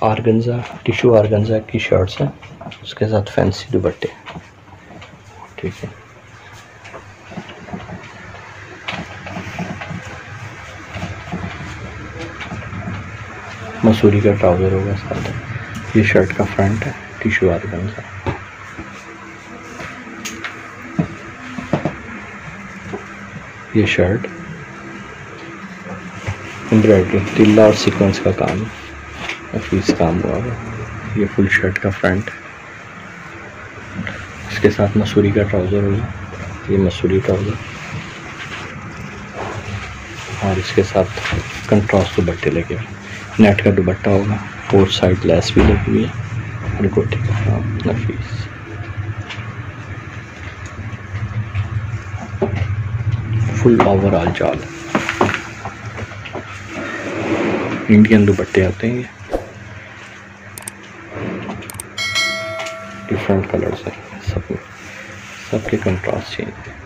Organza tissue organza की shirts हैं, उसके साथ फैंसी दुपट्टे। ठीक है, मसूरी का ट्राउज़र होगा साथ। ये शर्ट का फ्रंट है, टिश्यू आर्गेन्जा। ये शर्ट एम्ब्रॉयडरी तिल्ला और सीक्वेंस का काम, ऑफिस काम हुआ है। ये फुल शर्ट का फ्रंट, इसके साथ मसूरी का ट्राउज़र होगा। ये मसूरी ट्राउज़र और इसके साथ कंट्रास्ट दुपट्टे लगे हुए, नेट का दुपट्टा होगा, 4 साइड लेस भी लगी हुई है और गोटे का काम नफीस। फुल ओवरऑल जाल, इंडियन दुपट्टे आते हैं, ये डिफरेंट कलर्स हैं, सबके कंट्रास्ट चेंज है।